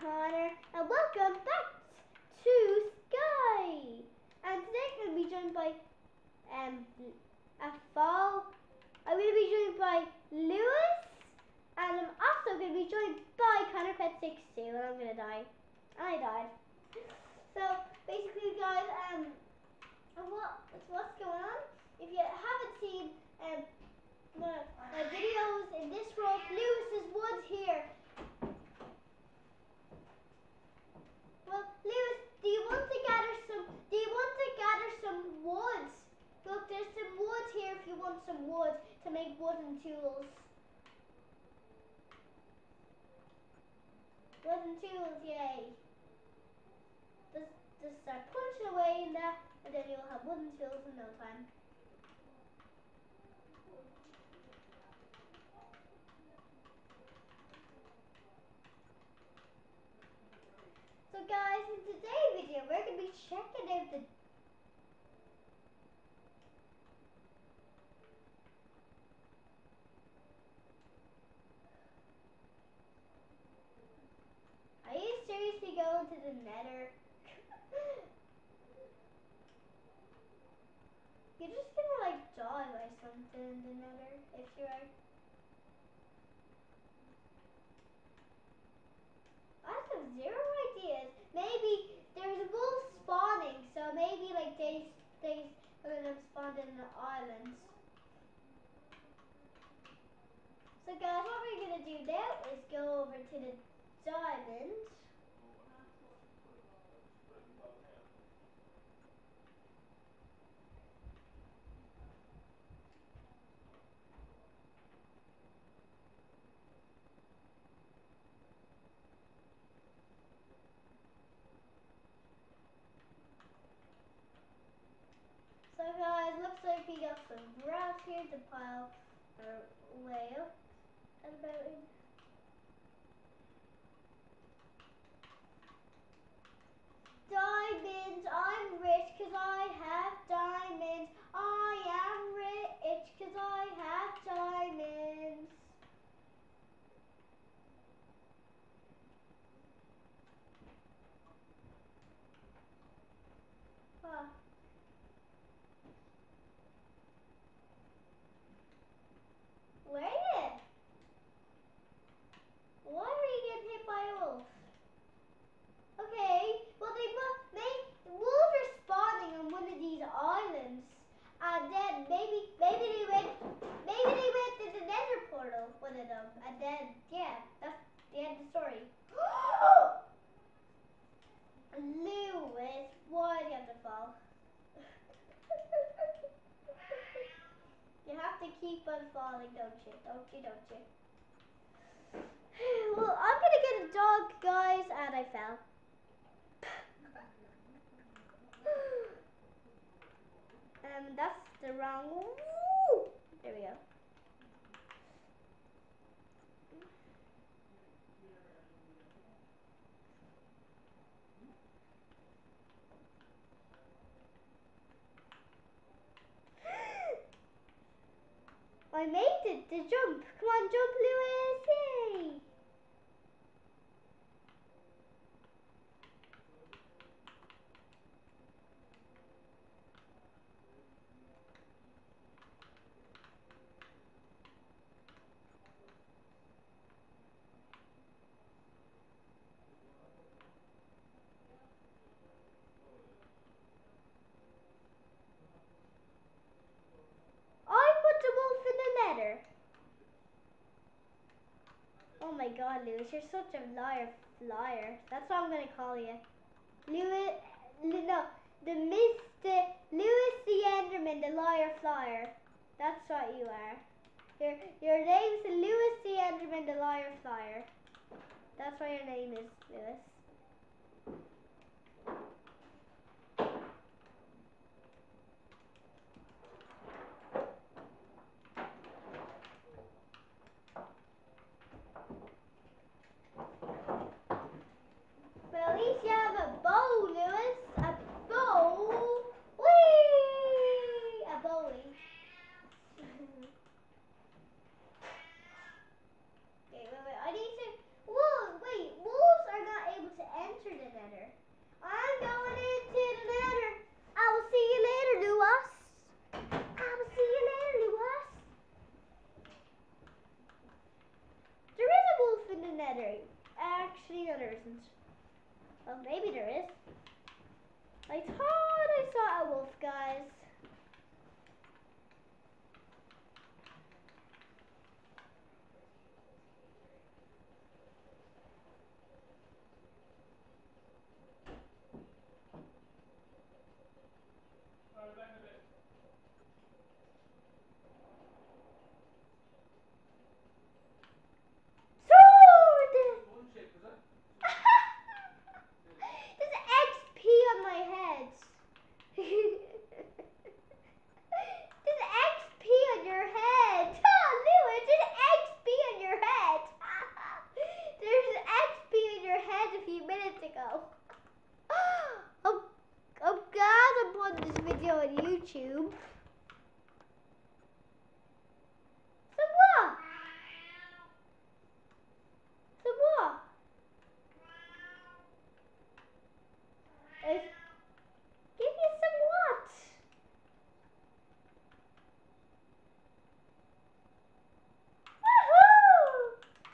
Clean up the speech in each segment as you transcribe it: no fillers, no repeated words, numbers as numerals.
Connor, and welcome back to Sky. And today I'm going to be joined by a fall. I'm going to be joined by Lewis, and I'm also going to be joined by Connor Pet 62, and I'm going to die. And I died. So basically, guys, what's going on? If you haven't seen my videos in this world, Lewis's woods here. Well, Lewis, do you want to gather some woods? Look, there's some woods here if you want some wood to make wooden tools. Wooden tools, yay. Just start punching away in that, and then you'll have wooden tools in no time. So guys, in today's video, we're going to be checking out the Are you seriously going to the Nether? You're just gonna like die by something in the Nether if you are. I have zero ideas. Maybe there's wolves spawning, so maybe like they one of them spawned in the islands. So guys, what we're gonna do now is go over to the diamond. So guys, looks like we got some grass here to pile our way up and about in. Diamonds, I'm rich cause I have diamonds. I am rich cause I have diamonds. Huh. Where are you? Why were you getting hit by a wolf? Okay, well wolves are spawning on one of these islands, and then maybe they went to the Nether portal, one of them, and then yeah, that's the end of the story. Lewis, why do you have to fall? You have to keep on falling, don't you? Don't you? Well, I'm gonna get a dog, guys, and I fell. That's the wrong. Woo! There we go. I made it, the jump. Come on, jump, Lewis. Yay! I put the wolf in the Nether. Oh my god, Lewis, you're such a liar. That's what I'm gonna call you. Lewis, no, the Mr. Lewis the Enderman, the liar flyer. That's what you are. Your name's Lewis the Enderman, the liar flyer. That's what your name is, Lewis. Well, at least you have a bow, Lewis. A bow. Whee! A bowie. Wait. I need to. Whoa, wait. Wolves are not able No, there isn't. Well, maybe there is. I thought I saw a wolf, guys. There's XP on my head. There's XP on your head. Oh, Lewis, there's XP on your head. There's XP on your head a few minutes ago. Oh God, I'm putting this video on YouTube. So what? So what? Give me some what? Woohoo!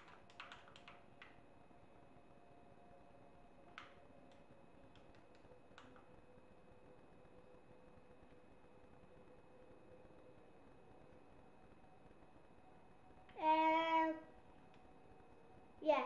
Yeah.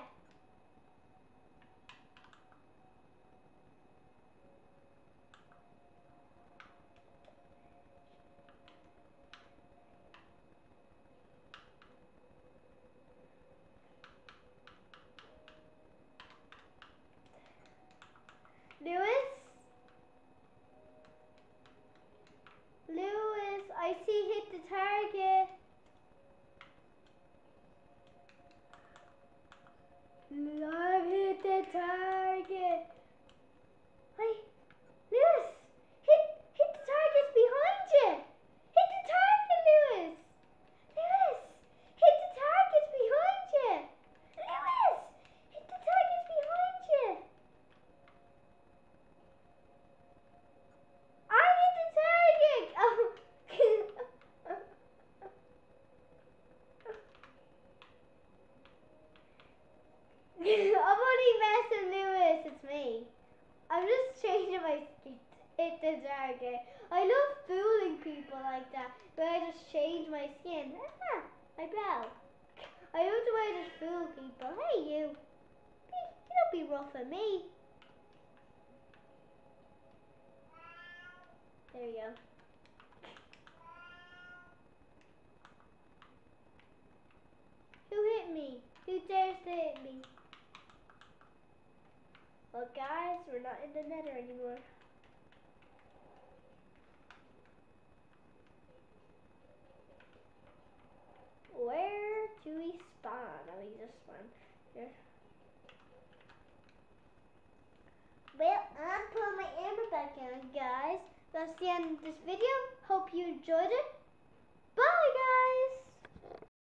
Lewis, I see hit the target. I've hit the target. Hey, Lewis, hit the targets behind you. Hit the target, Lewis. Lewis, hit the targets behind you. Lewis, hit the targets behind you. I hit the target. Oh. I'm only messing, Lewis. It's me. I'm just changing my skin. Hit the target. I love fooling people like that. Where I just change my skin. Ah, my bell. I love the way I just fool people. Hey, you. You don't be rough at me. There you go. Who hit me? Who dares to hit me? Well, guys, we're not in the nether anymore. Where do we spawn? Oh, we just spawn here. Well, I'm putting my armor back on, guys. That's the end of this video. Hope you enjoyed it.